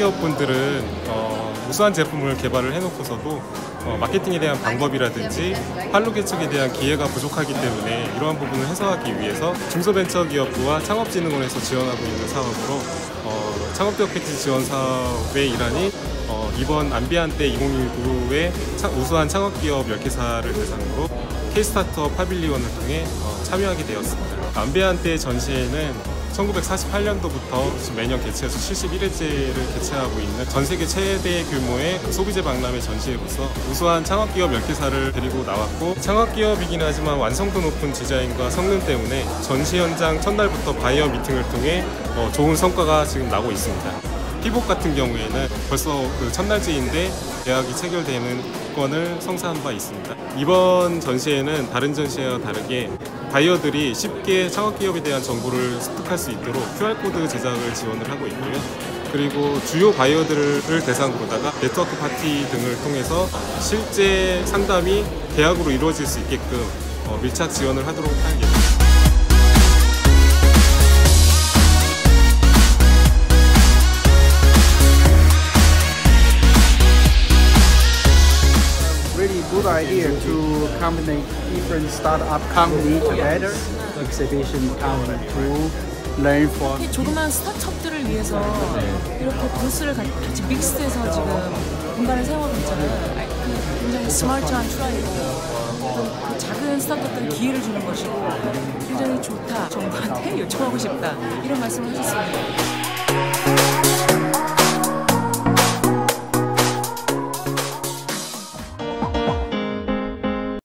창업기업분들은 우수한 제품을 개발을 해놓고서도 마케팅에 대한 방법이라든지 판로 개척에 대한 기회가 부족하기 때문에 이러한 부분을 해소하기 위해서 중소벤처기업부와 창업진흥원에서 지원하고 있는 사업으로 창업기업 패키지 지원 사업의 일환인 이번 안비안떼 2019의 우수한 창업기업 10개사를 대상으로 K-스타트업 파빌리온을 통해 참여하게 되었습니다. 안비안떼 전시회는 1948년도부터 지금 매년 개최해서 71회째를 개최하고 있는 전 세계 최대 규모의 소비재 박람회 전시회로서 우수한 창업기업 10개사를 데리고 나왔고, 창업기업이긴 하지만 완성도 높은 디자인과 성능 때문에 전시 현장 첫날부터 바이어 미팅을 통해 좋은 성과가 지금 나고 있습니다. 피복 같은 경우에는 벌써 그 첫날째인데 계약이 체결되는 건을 성사한 바 있습니다. 이번 전시회는 다른 전시회와 다르게 바이어들이 쉽게 창업기업에 대한 정보를 습득할 수 있도록 QR코드 제작을 지원을 하고 있고요. 그리고 주요 바이어들을 대상으로다가 네트워크 파티 등을 통해서 실제 상담이 계약으로 이루어질 수 있게끔 밀착 지원을 하도록 할 예정입니다. Good idea to combine different startup company together. Exhibition come to learn from. 조그만 스타트업들을 위해서 이렇게 부스를 같이 믹스해서 지금 공간을 세워놓고 있잖아요. 굉장히 스마트한 트라이고 그 작은 스타트업들 기회를 주는 것이고 굉장히 좋다. 정부한테 요청하고 싶다. 이런 말씀을 하셨습니다.